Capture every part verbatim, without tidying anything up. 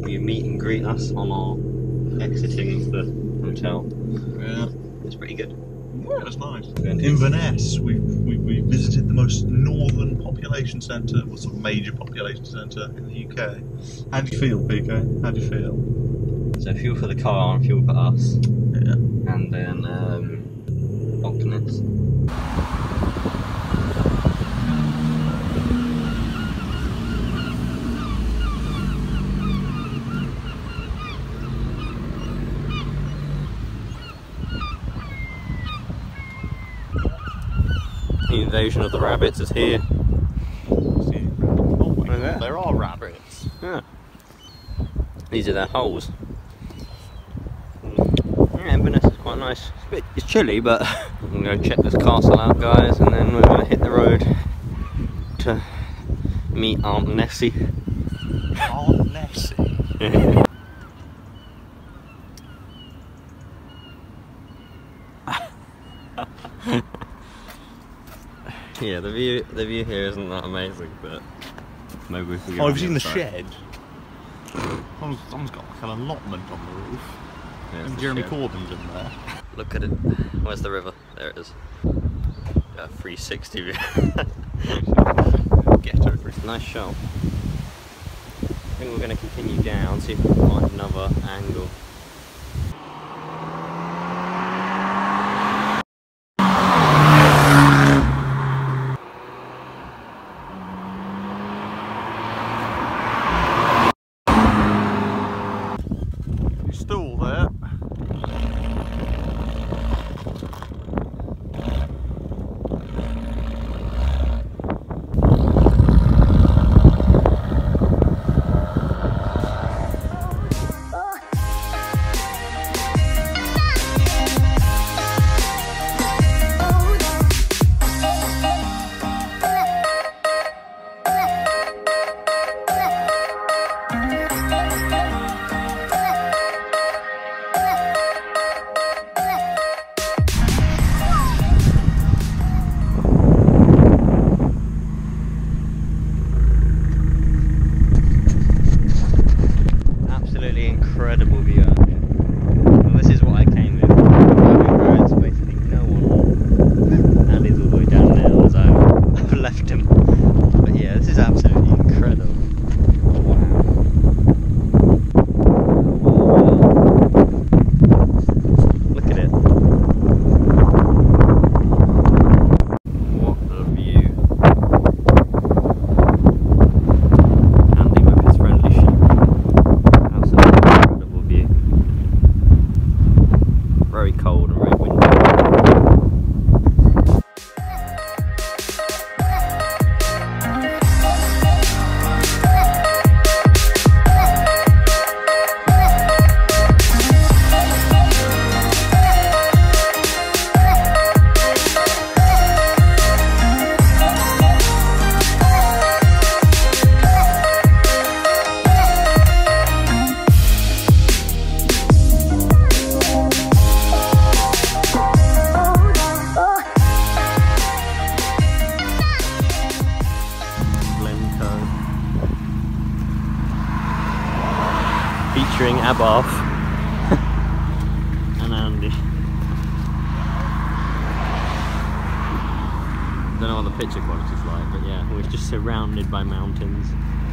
you meet and greet us on our exiting of the hotel. Yeah. It's pretty good. Yeah, that's nice. Inverness, we we we visited the most northern population centre, or sort of major population centre in the U K. How do you feel, P K? How do you feel? So fuel for the car and fuel for us. Yeah. And then um, Loch Ness. The invasion of the rabbits is here. Oh my God, God, there are rabbits. Yeah. These are their holes. Yeah, Inverness is quite nice. It's, a bit, it's chilly, but I'm gonna go check this castle out, guys, and then we're gonna hit the road to meet Aunt Nessie. Aunt Nessie. Yeah, the view the view here isn't that amazing, but maybe we can go. Oh, have you seen the shed? Someone's, someone's got like an allotment on the roof. Yeah, and Jeremy Corbyn's in there. Look at it. Where's the river? There it is. Yeah, three sixty view. Get over it. Nice shot. I think we're going to continue down, see if we can find another angle. Stall there. Incredible view out here. Well, this is what I came with. Driving roads, basically no one. Andy's all the way down there, as I've left him. But yeah, this is absolutely incredible. Wow. Wow, wow. Look at it. What a view. Andy with his friendly sheep. Very cold and very windy. Featuring Abarth and Andy. Don't know what the picture quality is like, but yeah, we're just surrounded by mountains.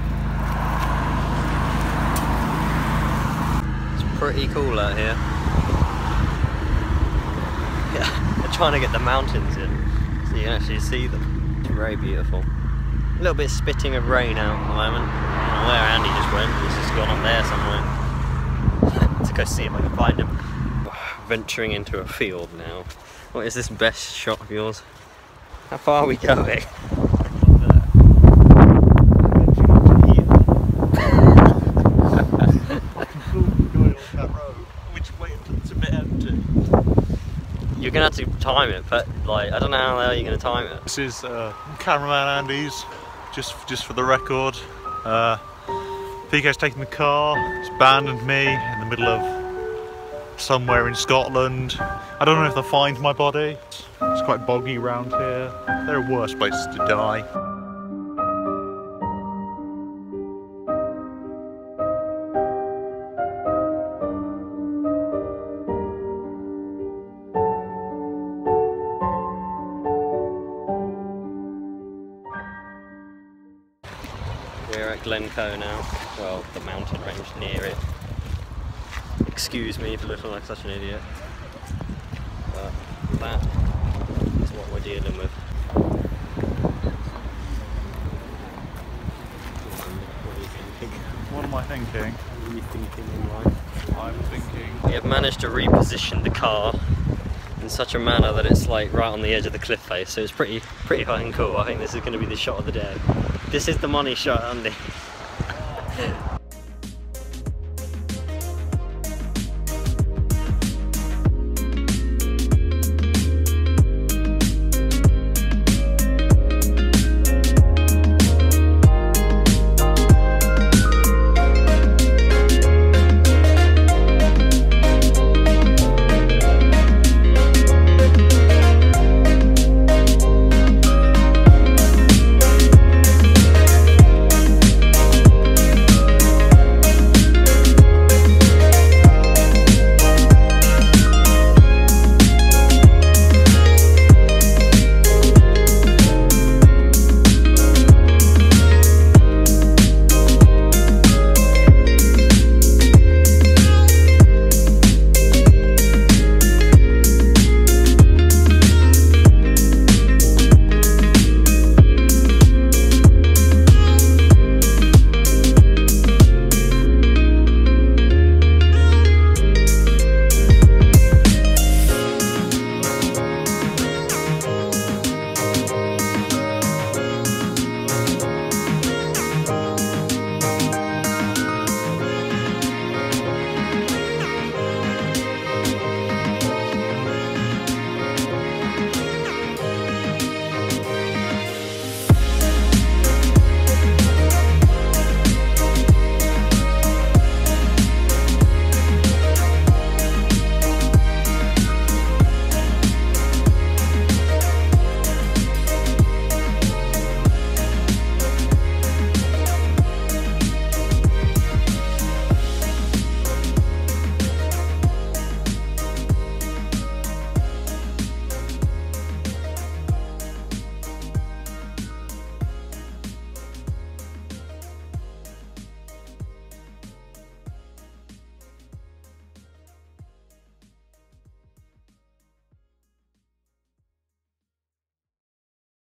It's pretty cool out here. Yeah, they're trying to get the mountains in so you can actually see them. It's very beautiful. A little bit spitting of rain out at the moment. I don't know where Andy just went, he's just gone up there somewhere. To go see if I can find him. Venturing into a field now. What is this best shot of yours? How far are we going? You're gonna have to time it, but like I don't know how the hell you're gonna time it. This is uh, cameraman Andy's, just just for the record. Uh, P K's taking the car, he's abandoned me in the middle of somewhere in Scotland. I don't know if they'll find my body. It's quite boggy around here. There are worse places to die. Glen Coe now. Well, the mountain range near it. Excuse me for looking like such an idiot. But that is what we're dealing with. What are you thinking? What am I thinking? What are you thinking in life? I'm thinking... We have managed to reposition the car in such a manner that it's like right on the edge of the cliff face, so it's pretty pretty fucking cool. I think this is going to be the shot of the day. This is the money shot, Andy.